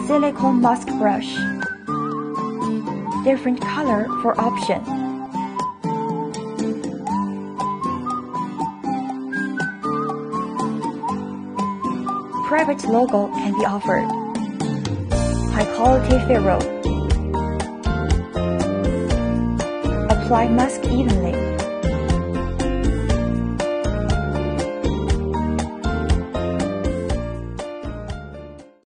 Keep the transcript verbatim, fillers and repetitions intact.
Silicone mask brush. Different color for option. Private logo can be offered. High quality serum. Apply mask evenly.